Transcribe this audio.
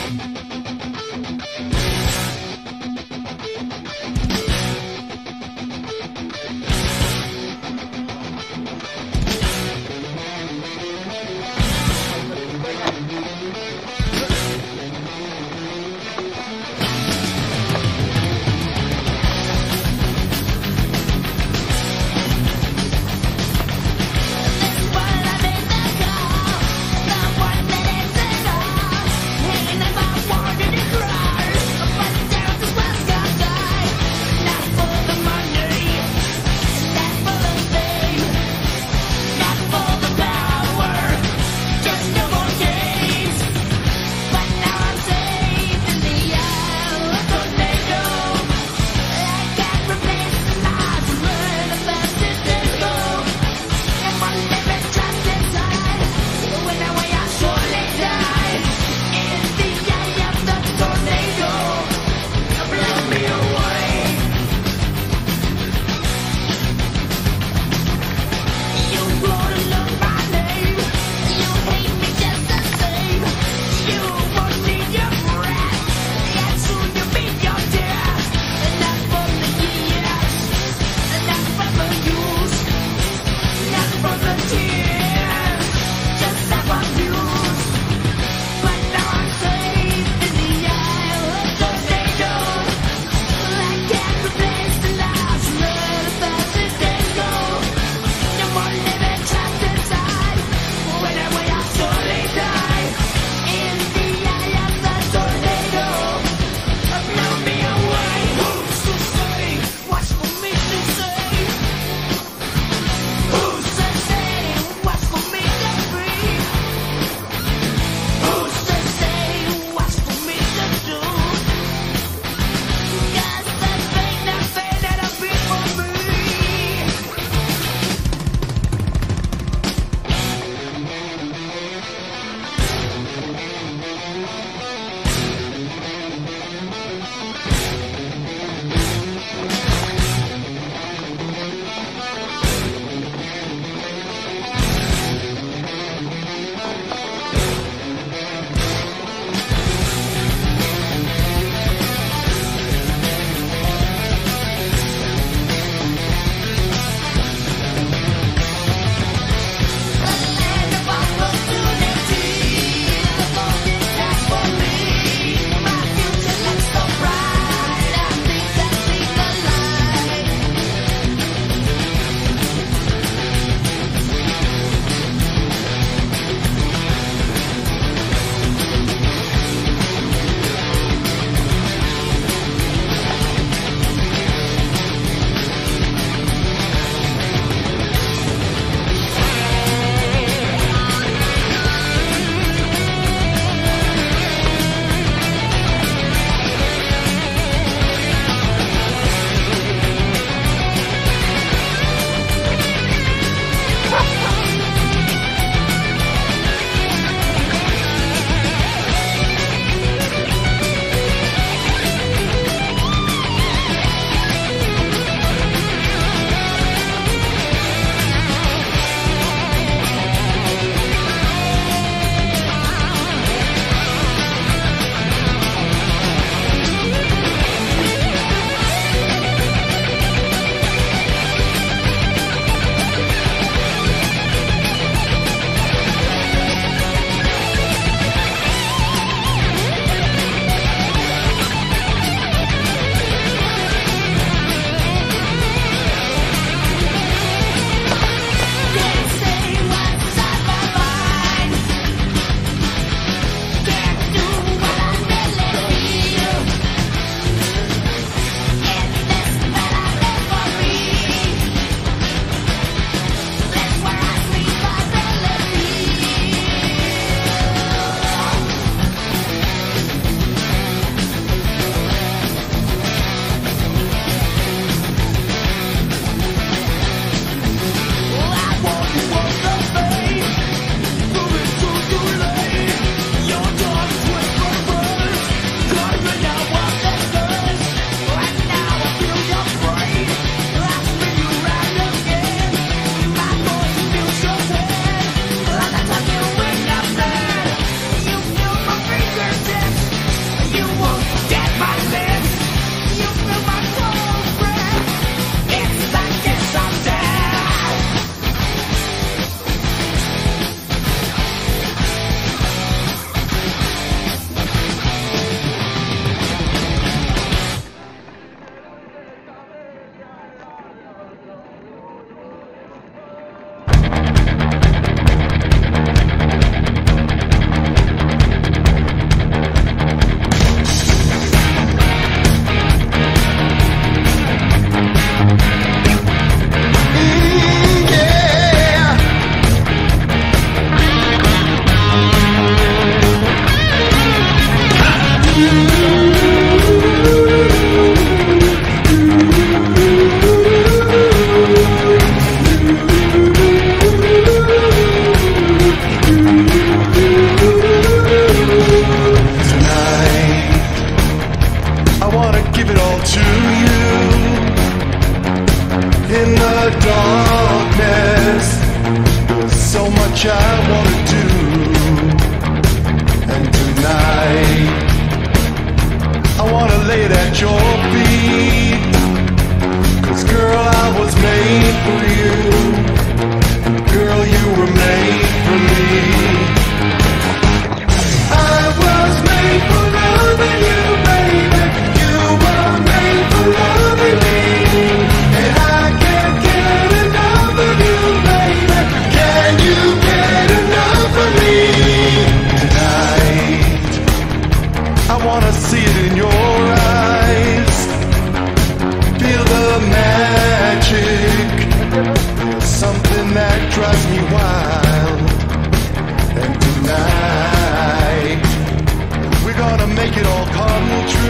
I You won't get my lips. You feel my cold breath. It's the kiss of death. In the darkness, there's so much I want to do. And tonight, I want to lay it at your feet. 'Cause girl, I was made for you. Girl, you were made for me. I was made for loving you, baby. You were made for loving me. And I can't get enough of you, baby. Can you get enough of me? Tonight, I wanna see it in your eyes. Feel the magic. There's something that drives me wild. And tonight, we're gonna make it all come true.